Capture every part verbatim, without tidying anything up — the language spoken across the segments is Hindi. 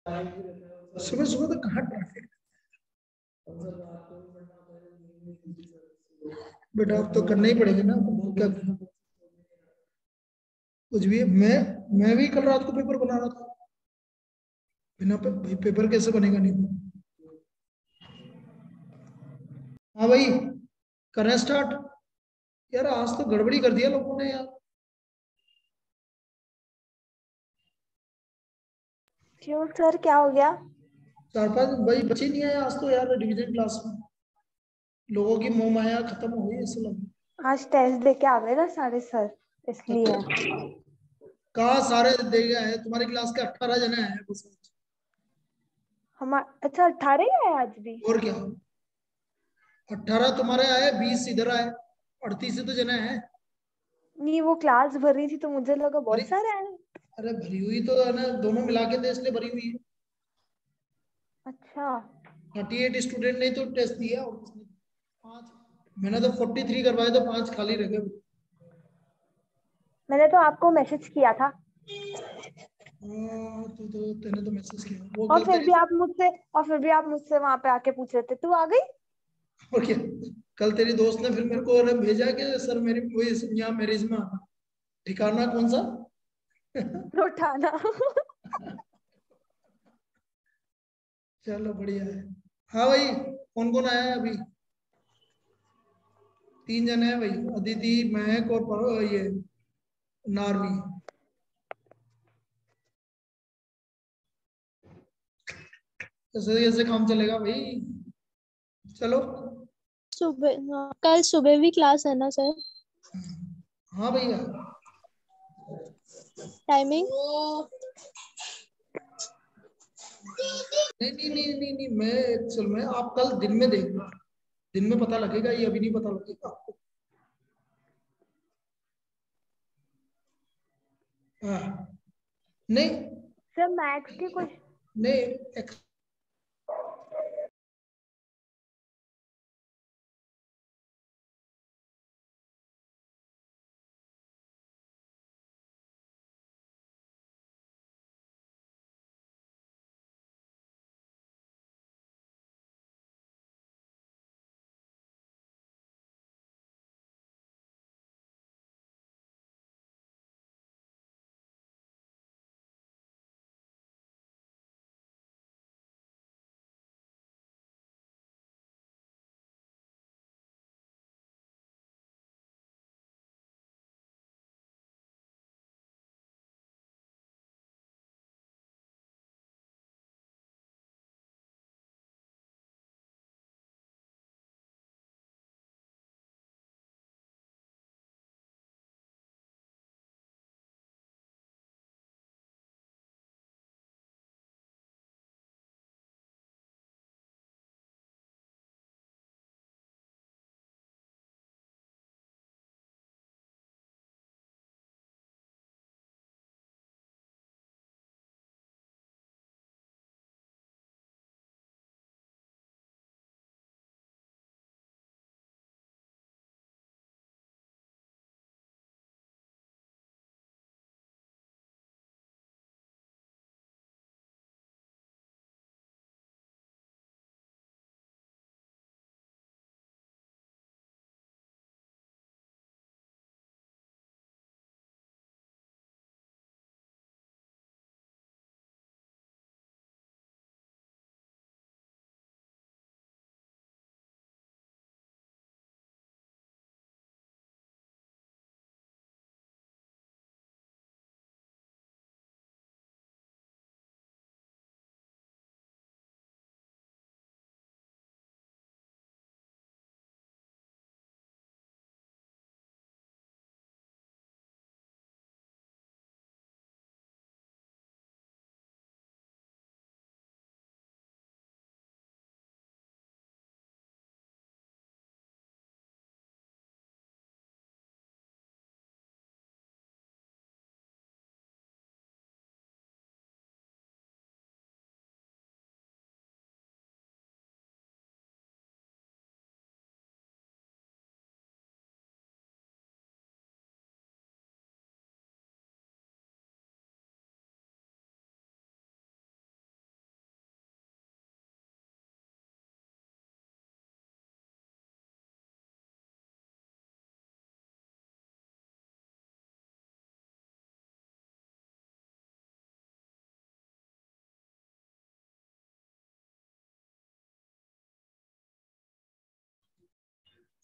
सुबह सुबह तो कहाँ ट्रैफिक। बेटा अब तो करना ही पड़ेगा ना, क्या कुछ भी। मैं मैं भी कल रात को पेपर बना रहा था, बिना पे, भाई पेपर कैसे बनेगा नहीं। हाँ भाई, करें स्टार्ट। यार आज तो गड़बड़ी कर दिया लोगों ने यार। क्यों सर, क्या हो गया? चार पांच भाई बच्चे नहीं आए आज तो यार डिवीजन क्लास में। लोगों की मोह माया खत्म हो गई ऐसा लगा। आज टेस्ट दे के आ गए ना सारे सर, इसलिए। कहाँ सारे दे गए हैं, तुम्हारी क्लास के अट्ठारह जने हैं बस। हम अच्छा अट्ठारह ही है आज भी? और क्या, अट्ठारह तुम्हारे आए, बीस इधर आए, अड़तीस तो जने हैं। नहीं, वो क्लास भर रही थी तो मुझे लगा भरी, बहुत सारे आए। अरे भरी हुई तो है ना, दोनों मिला के थे इसलिए भरी हुई है। अच्छा। थर्टी एट स्टूडेंट ने तो टेस्ट दिया और किसने, पांच। मैंने तो फोर्टी थ्री करवाए तो पांच खाली रह गए। मैंने तो आपको मैसेज किया था। हाँ, तो, तो तेने तो मैसेज किया वो और कल फिर तेरी। भी आप मुझसे और फिर भी आप मुझसे वहां पे आके पूछ रहे थे, तू आ गई? और क्या, कल तेरी दोस्त ने फिर मेरे को अरे भेजा कि सर मेरी वही यहाँ मैरिज में आना, ठिकाना कौन सा। उठाना। चलो बढ़िया है। हाँ भाई, कौन कौन आया है अभी। तीन जने हैं भाई, अदिति महक और पर, ये नारवी। ऐसे कैसे काम चलेगा भाई। चलो। सुबह, हाँ, कल सुबह भी क्लास है ना सर? हाँ भैया। टाइमिंग? नहीं नहीं नहीं नहीं नहीं, मैं एक्चुअल में आप कल दिन में देखना, दिन में पता लगेगा, ये अभी नहीं पता लगेगा आपको। हाँ। नहीं सर मैथ्स के कुछ नहीं।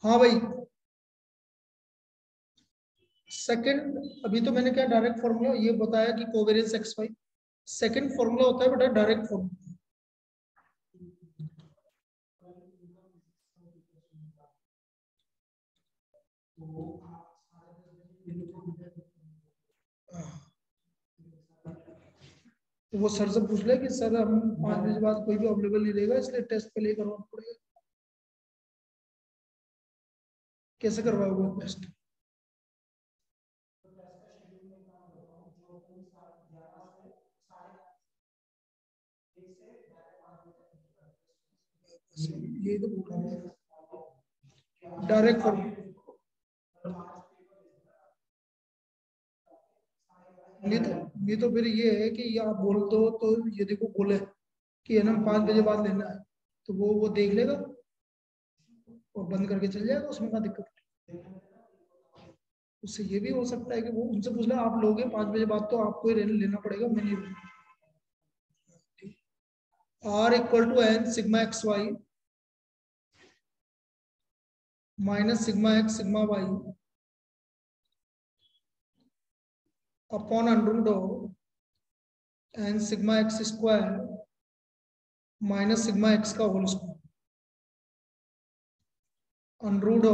हाँ भाई, सेकंड, अभी तो मैंने क्या डायरेक्ट फॉर्मूला ये बताया कि covariance X Y. Second formula होता है बेटा डायरेक्ट फॉर्मूला। तो वो सर से पूछ ले कि सर हम पाँच बजे बाद कोई भी अवेलेबल नहीं रहेगा, इसलिए टेस्ट पहले ही करवाना पड़ेगा। कैसे करवाओगे टेस्ट? यही तो पूछ रहा हूँ, डायरेक्ट फॉर्मूला। नहीं तो नहीं तो फिर ये है कि आप बोल दो तो ये देखो बोले कि है ना पाँच बजे बाद लेना है, तो वो वो देख लेगा और बंद करके चल जाएगा, उसमें क्या दिक्कत है? उससे ये भी हो सकता है कि वो उनसे पूछ ले आप लोगे पाँच बजे बाद तो आपको ही लेना पड़ेगा, मैं नहीं लूंगा। R equal to N sigma X Y minus sigma X sigma Y upon under root of N sigma X square minus sigma X का whole square under root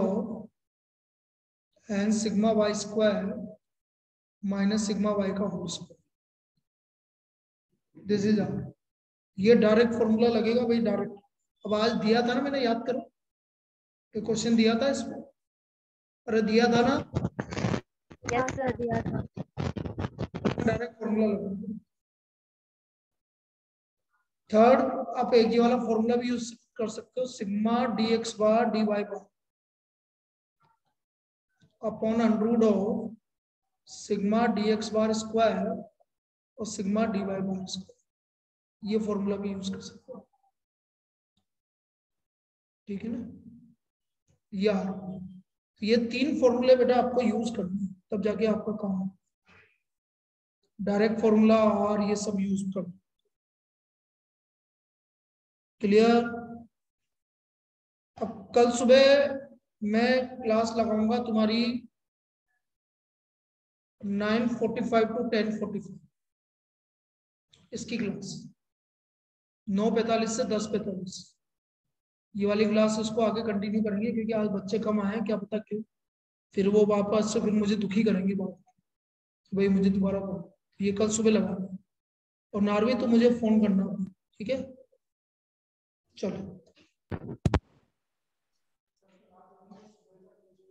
of N sigma Y square minus sigma Y का whole square. This is R, ये डायरेक्ट फॉर्मूला लगेगा भाई, डायरेक्ट। अब आज दिया था ना, मैंने याद करो कि क्वेश्चन दिया था इसमें, अरे दिया था ना, यस सर दिया था। डायरेक्ट फॉर्मूला लगेगा। थर्ड, आप एक ये वाला फॉर्मूला भी यूज कर सकते हो, sigma D X bar D Y bar upon under root of sigma D X bar square और sigma D Y bar square, ये फॉर्मूला भी यूज कर सकते हो, ठीक है ना यार। ये तीन फॉर्मूले बेटा आपको यूज करने हैं, तब जाके आपका काम है, डायरेक्ट फॉर्मूला और ये सब यूज करना। क्लियर? अब कल सुबह मैं क्लास लगाऊंगा तुम्हारी nine forty five to ten forty five, इसकी क्लास नौ पैंतालीस से दस पैंतालीस, ये वाली क्लास इसको आगे कंटिन्यू करेंगे, क्योंकि आज बच्चे कम आए हैं, क्या पता क्यों, फिर वो वापस से फिर मुझे दुखी करेंगे बात, भाई मुझे दोबारा करो। ये कल सुबह लगा, और नारवी तो मुझे फोन करना, ठीक है? चलो।